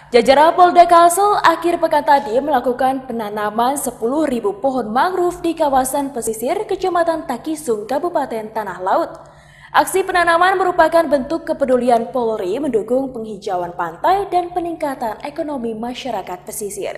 Jajaran Polda Kalsel akhir pekan tadi melakukan penanaman 10.000 pohon mangrove di kawasan pesisir Kecamatan Takisung, Kabupaten Tanah Laut. Aksi penanaman merupakan bentuk kepedulian Polri mendukung penghijauan pantai dan peningkatan ekonomi masyarakat pesisir.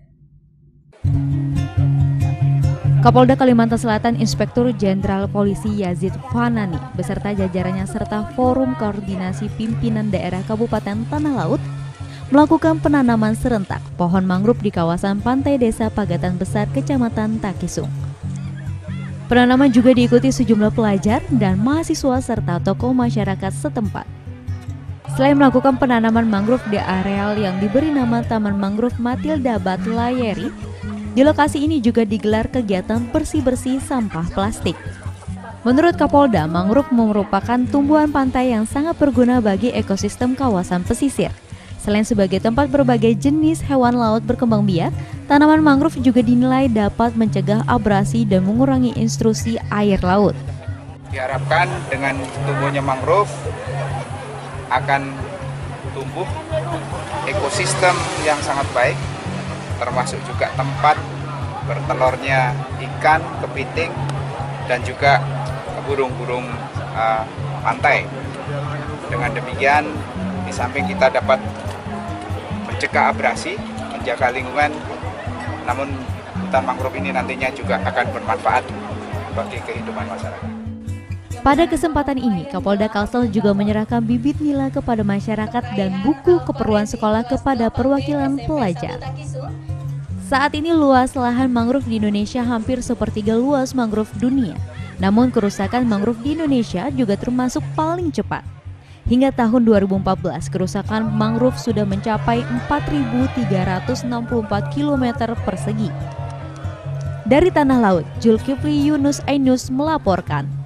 Kapolda Kalimantan Selatan Inspektur Jenderal Polisi Yazid Fanani beserta jajarannya serta Forum Koordinasi Pimpinan Daerah Kabupaten Tanah Laut melakukan penanaman serentak pohon mangrove di kawasan pantai Desa Pagatan Besar, Kecamatan Takisung. Penanaman juga diikuti sejumlah pelajar dan mahasiswa serta tokoh masyarakat setempat. Selain melakukan penanaman mangrove di areal yang diberi nama Taman Mangrove Matilda Batlayeri, di lokasi ini juga digelar kegiatan bersih-bersih sampah plastik. Menurut Kapolda, mangrove merupakan tumbuhan pantai yang sangat berguna bagi ekosistem kawasan pesisir. Selain sebagai tempat berbagai jenis hewan laut berkembang biak, tanaman mangrove juga dinilai dapat mencegah abrasi dan mengurangi intrusi air laut. Diharapkan dengan tumbuhnya mangrove akan tumbuh ekosistem yang sangat baik, termasuk juga tempat bertelurnya ikan, kepiting, dan juga burung-burung pantai. Dengan demikian, di samping kita dapat mencegah abrasi, menjaga lingkungan, namun hutan mangrove ini nantinya juga akan bermanfaat bagi kehidupan masyarakat. Pada kesempatan ini, Kapolda Kalsel juga menyerahkan bibit nila kepada masyarakat dan buku keperluan sekolah kepada perwakilan pelajar. Saat ini luas lahan mangrove di Indonesia hampir sepertiga luas mangrove dunia. Namun kerusakan mangrove di Indonesia juga termasuk paling cepat. Hingga tahun 2014, kerusakan mangrove sudah mencapai 4.364 km persegi. Dari Tanah Laut, Zulkifli Yunus Ainus melaporkan.